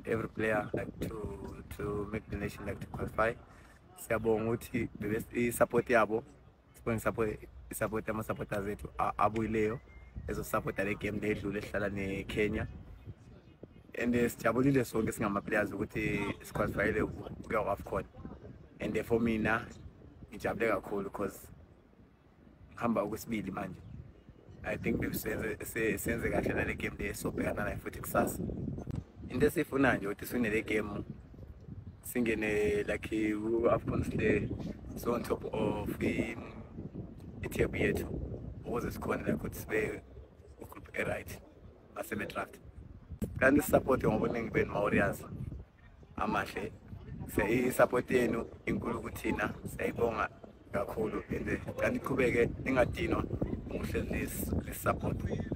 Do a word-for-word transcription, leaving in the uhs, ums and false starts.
every player like to to make the nation like to qualify. Siyabonga ukuthi bebe support yabo, sibonga support support ama supporters ethu abuyileyo ezo support le game ledlule ehlala ne Kenya. And sijabulile sonke singama players ukuthi siqualifyile ukuya AFCON. And for mina ngijabule kakhulu because hamba ukwesibili manje. I think besenze senze kahle na le game le sobhekana nayo futhi kusasa. Into esifuna nje ukuthi sine le game singene like AFCON le so on top of the ithiopia yethu ukuze sikhona la ukuthi sibe group A right asebe draft. Kanti support ngobuningi benu Warriors amahle siyayi support yenu inkulu kuthina siyayibonga kakhulu ende kanti qhubeke engadinwa umuhle lesi support.